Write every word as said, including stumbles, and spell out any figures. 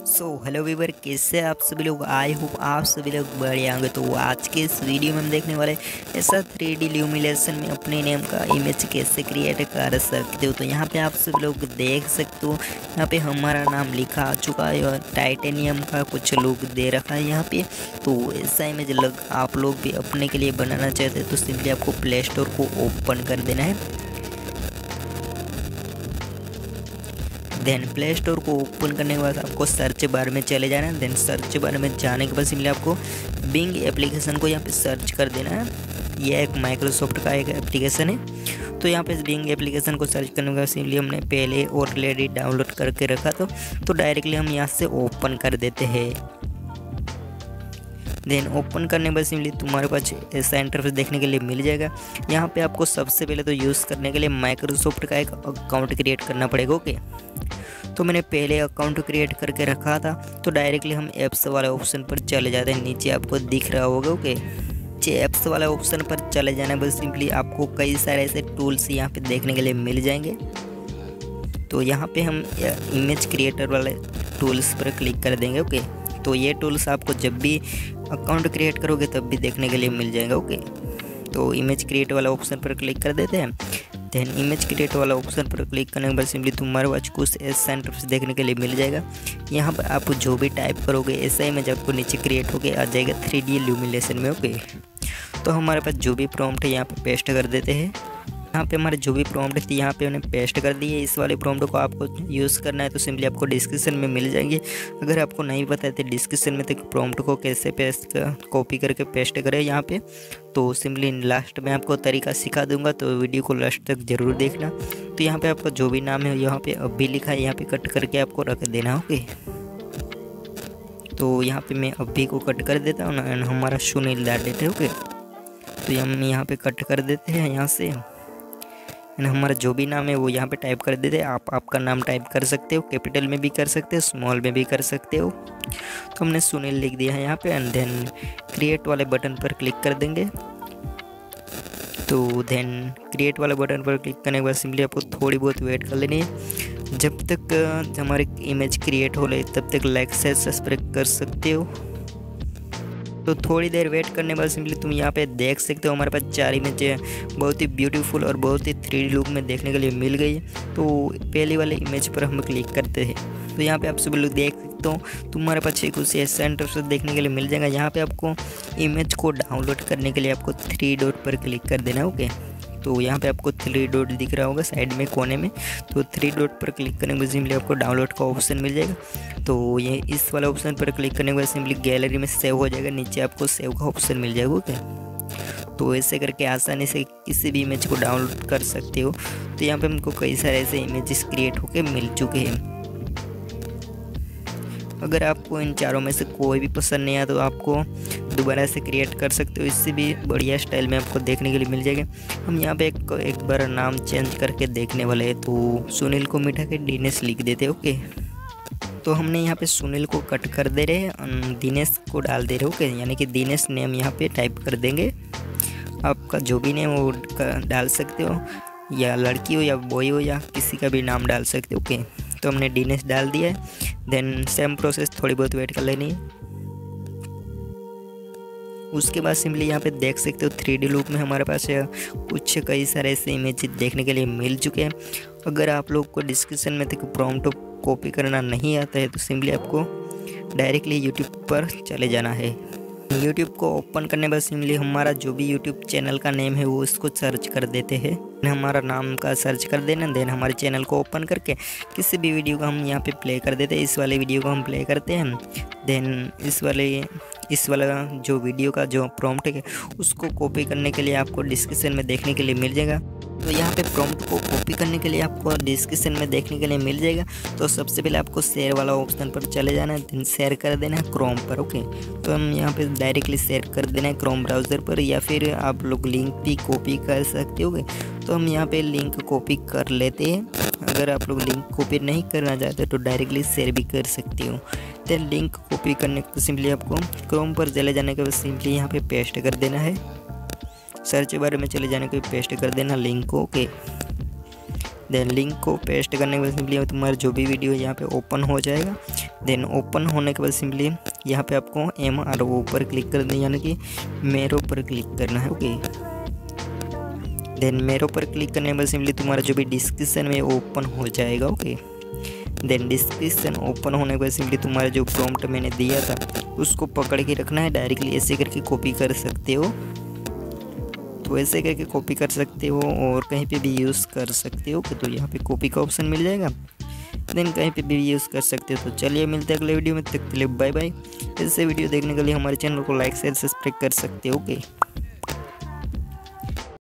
So hello Weaver, कैसे आप सभी लोग। आई होप आप सभी लोग बढ़िया होंगे। तो आज के इस वीडियो में हम देखने वाले ऐसा थ्री डी ल्यूमिनेशन में अपने नेम का इमेज कैसे क्रिएट कर सकते हो। तो यहाँ पे आप सभी लोग देख सकते हो, यहाँ पे हमारा नाम लिखा आ चुका है और टाइटेनियम का कुछ लुक दे रखा है यहाँ पे। तो ऐसा इमेज लग आप लोग भी अपने के लिए बनाना चाहते हैं तो सिंपली आपको प्ले स्टोर को ओपन कर देना है। देन प्ले स्टोर को ओपन करने के बाद आपको सर्च बार में चले जाना है। देन सर्च बार में जाने के बाद सिंपली आपको बिंग एप्लीकेशन को यहाँ पे सर्च कर देना है। यह एक माइक्रोसॉफ्ट का एक एप्लीकेशन है। तो यहाँ पे बिंग एप्लीकेशन को सर्च करने के बाद सिंपली हमने पहले ऑलरेडी डाउनलोड करके रखा तो तो डायरेक्टली हम यहाँ से ओपन कर देते हैं। देन ओपन करने के बाद सिंपली तुम्हारे पास ऐसा इंटरफेस देखने के लिए मिल जाएगा। यहाँ पे आपको सबसे पहले तो यूज़ करने के लिए माइक्रोसॉफ्ट का एक अकाउंट क्रिएट करना पड़ेगा। ओके, तो मैंने पहले अकाउंट क्रिएट करके रखा था तो डायरेक्टली हम ऐप्स वाले ऑप्शन पर चले जाते हैं। नीचे आपको दिख रहा होगा। ओके, नीचे ऐप्स वाले ऑप्शन पर चले जाने पर सिंपली आपको कई सारे ऐसे टूल्स यहाँ पे देखने के लिए मिल जाएंगे। तो यहाँ पे हम इमेज क्रिएटर वाले टूल्स पर क्लिक कर देंगे। ओके, तो ये टूल्स आपको जब भी अकाउंट क्रिएट करोगे तब भी देखने के लिए मिल जाएगा। ओके, तो इमेज क्रिएट वाला ऑप्शन पर क्लिक कर देते हैं। देन इमेज क्रिएट वाला ऑप्शन पर क्लिक करने के बाद सिंपली तुम्हारे पास कुछ ऐसा इंटरफेस देखने के लिए मिल जाएगा। यहाँ पर आप जो भी टाइप करोगे ऐसा इमेज आपको नीचे क्रिएट होकर आ जाएगा थ्री डी ल्यूमिनेशन में। ओके, तो हमारे पास जो भी प्रॉम्प्ट है यहाँ पे पेस्ट कर देते हैं। यहाँ पे हमारे जो भी प्रॉम्प्ट थी यहाँ पे उन्हें पेस्ट कर दिए। इस वाले प्रॉम्प्ट को आपको यूज़ करना है तो सिंपली आपको डिस्क्रिप्शन में मिल जाएंगे। अगर आपको नहीं पता है तो डिस्क्रिप्शन में तो प्रॉम्प्ट को कैसे पेस्ट कॉपी करके पेस्ट करें यहाँ पे, तो सिंपली लास्ट में आपको तरीका सिखा दूंगा, तो वीडियो को लास्ट तक ज़रूर देखना। तो यहाँ पर आपका जो भी नाम है यहाँ पर अभी लिखा है, यहाँ पर कट करके आपको रख देना। ओके, तो यहाँ पर मैं अभी को कट कर देता हूँ ना, हमारा सुनील डाल देते हैं। ओके, तो हम यहाँ पर कट कर देते हैं यहाँ से। हमारा जो भी नाम है वो यहाँ पे टाइप कर देते हैं। आप आपका नाम टाइप कर सकते हो, कैपिटल में भी कर सकते हो, स्मॉल में भी कर सकते हो। तो हमने सुनील लिख दिया है यहाँ पे। एंड देन क्रिएट वाले बटन पर क्लिक कर देंगे। तो देन क्रिएट वाले बटन पर क्लिक करने के बाद सिंपली आपको थोड़ी बहुत वेट कर लेनी है। जब तक हमारी इमेज क्रिएट हो रही तब तक लाइक से सब्सक्राइब कर सकते हो। तो थोड़ी देर वेट करने के बाद सिंपली तुम यहाँ पे देख सकते हो हमारे पास चार इमेज बहुत ही ब्यूटीफुल और बहुत ही थ्री डी लुक में देखने के लिए मिल गई है। तो पहली वाले इमेज पर हम क्लिक करते हैं तो यहाँ पे आप सभी लोग देख सकते हो तुम्हारे पास एक उसी ऐसा इंटरफेस देखने के लिए मिल जाएगा। यहाँ पे आपको इमेज को डाउनलोड करने के लिए आपको थ्री डॉट पर क्लिक कर देना है। ओके, तो यहाँ पे आपको थ्री डॉट दिख रहा होगा साइड में कोने में, तो थ्री डॉट पर क्लिक करने के बाद सिंपली आपको डाउनलोड का ऑप्शन मिल जाएगा। तो ये इस वाला ऑप्शन पर क्लिक करने के बाद सिंपली गैलरी में सेव हो जाएगा। नीचे आपको सेव का ऑप्शन मिल जाएगा। ओके, तो ऐसे करके आसानी से किसी भी इमेज को डाउनलोड कर सकते हो। तो यहाँ पे हमको कई सारे ऐसे इमेजेस क्रिएट होके मिल चुके हैं। अगर आपको इन चारों में से कोई भी पसंद नहीं आया तो आपको दोबारा से क्रिएट कर सकते हो, इससे भी बढ़िया स्टाइल में आपको देखने के लिए मिल जाएगा। हम यहाँ पे एक, एक बार नाम चेंज करके देखने वाले हैं। तो सुनील को मिटा के दिनेश लिख देते हैं। ओके, तो हमने यहाँ पे सुनील को कट कर दे रहे हैं, दिनेश को डाल दे रहे हो। ओके, यानी कि दिनेश नेम यहाँ पे टाइप कर देंगे। आपका जो भी नेम वो डाल सकते हो, या लड़की हो या बॉय हो या किसी का भी नाम डाल सकते हो। ओके, तो हमने दिनेश डाल दिया है। देन सेम प्रोसेस, थोड़ी बहुत वेट कर लेनी है। उसके बाद सिंपली यहाँ पे देख सकते हो थ्री डी लुक में हमारे पास कुछ कई सारे ऐसे इमेज देखने के लिए मिल चुके हैं। अगर आप लोग को डिस्क्रिप्शन में तक प्रॉम्प्ट कॉपी करना नहीं आता है तो सिंपली आपको डायरेक्टली यूट्यूब पर चले जाना है। यूट्यूब को ओपन करने बाद सिंपली हमारा जो भी यूट्यूब चैनल का नेम है वो इसको सर्च कर देते हैं। हमारा नाम का सर्च कर देना। देन हमारे चैनल को ओपन करके किसी भी वीडियो को हम यहाँ पे प्ले कर देते हैं। इस वाले वीडियो को हम प्ले करते हैं। देन इस वाले इस वाला जो वीडियो का जो प्रॉम्प्ट है उसको कॉपी करने के लिए आपको डिस्क्रिप्शन में देखने के लिए मिल जाएगा। तो यहाँ पे प्रॉम्प्ट को कॉपी करने के लिए आपको डिस्क्रिप्शन में देखने के लिए मिल जाएगा। तो सबसे पहले आपको शेयर वाला ऑप्शन पर चले जाना है, देन शेयर कर देना है क्रोम पर। ओके, तो हम यहाँ पे डायरेक्टली शेयर कर देना है क्रोम ब्राउज़र पर, या फिर आप लोग लिंक भी कॉपी कर सकते हो। तो हम यहाँ पे लिंक कॉपी कर लेते हैं। अगर आप लोग लिंक कॉपी नहीं करना चाहते तो डायरेक्टली शेयर भी कर सकते हो। तो लिंक कॉपी करने को सिंपली आपको क्रोम पर चले जाने के बाद सिंपली यहाँ पे पेस्ट कर देना है। सर्च बार में चले जाने के बाद पेस्ट कर देना लिंक को। ओके, देन लिंक को पेस्ट करने के बाद सिंपली तुम्हारा जो भी वीडियो यहाँ पे ओपन हो जाएगा। देन ओपन होने के बाद सिंपली यहाँ पे आपको एम आर ओ पर क्लिक कर दें, यानी कि मेरो पर क्लिक करना है। ओके, देन मेरो पर क्लिक करने के बाद सिंपली तुम्हारा जो भी डिस्क्रिप्शन में ओपन हो जाएगा। ओके, देन डिस्क्रिप्शन ओपन होने के बाद सिंपली तुम्हारा जो प्रॉम्प्ट मैंने दिया था उसको पकड़ के रखना है, डायरेक्टली ऐसे करके कॉपी कर सकते हो। तो ऐसे करके कॉपी कर सकते हो और कहीं पे भी यूज़ कर सकते हो। तो यहाँ पे कॉपी का ऑप्शन मिल जाएगा, देन कहीं पे भी यूज़ कर सकते हो। तो चलिए मिलते हैं अगले वीडियो में, तक के लिए बाय बाय। ऐसे वीडियो देखने के लिए हमारे चैनल को लाइक शेयर सब्सक्राइब कर सकते हो। ओके।